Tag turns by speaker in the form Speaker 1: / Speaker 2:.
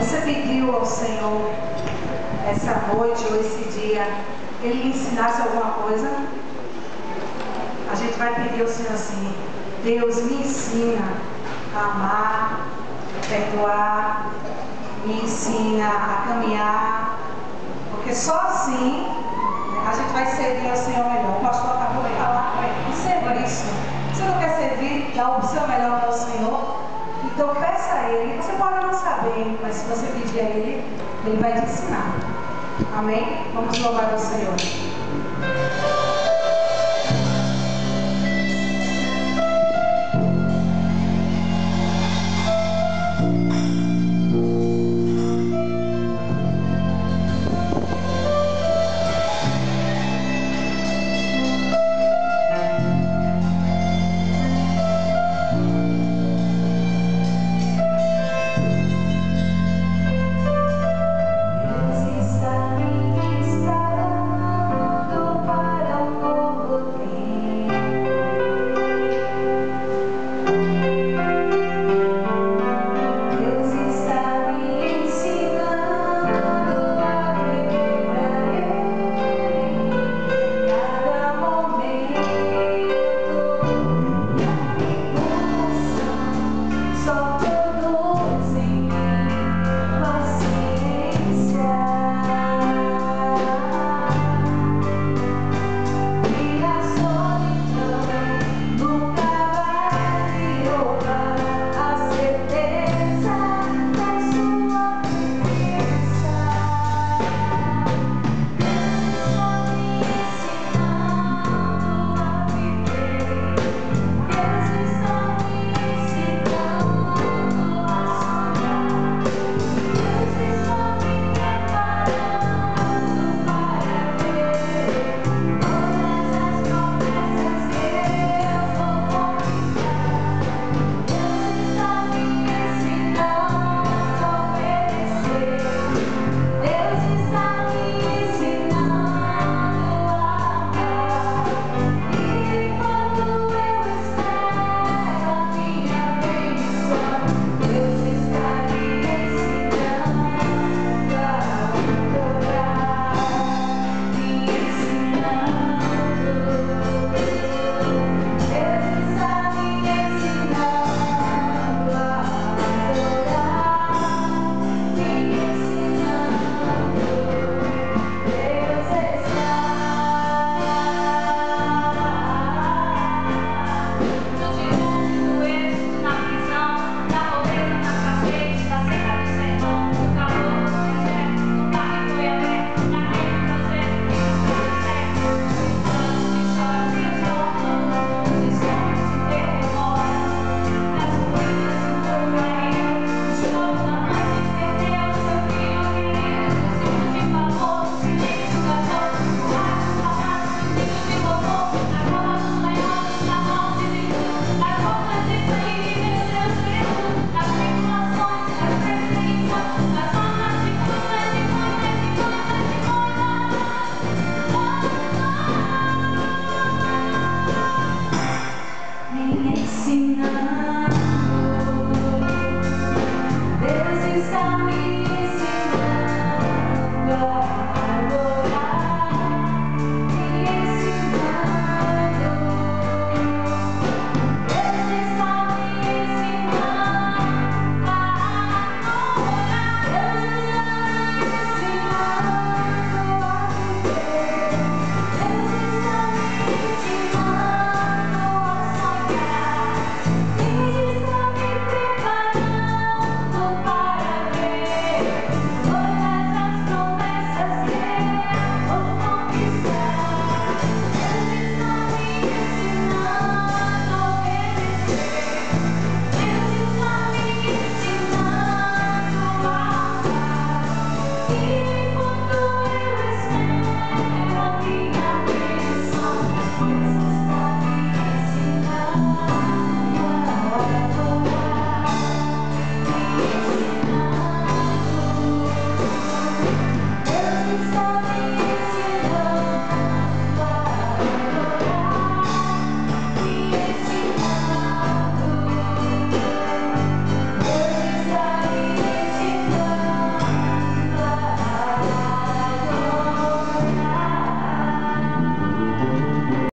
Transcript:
Speaker 1: Você pediu ao Senhor essa noite ou esse dia Ele lhe ensinasse alguma coisa? A gente vai pedir ao Senhor assim: Deus, me ensina a amar, a perdoar, me ensina a caminhar, porque só assim a gente vai servir ao Senhor melhor. O pastor acabou de falar, observa isso. Você não quer servir, dar o seu melhor para o Senhor? Então peça a Ele. Você pode não saber, mas se você pedir a Ele, Ele vai te ensinar. Amém? Vamos louvar ao Senhor.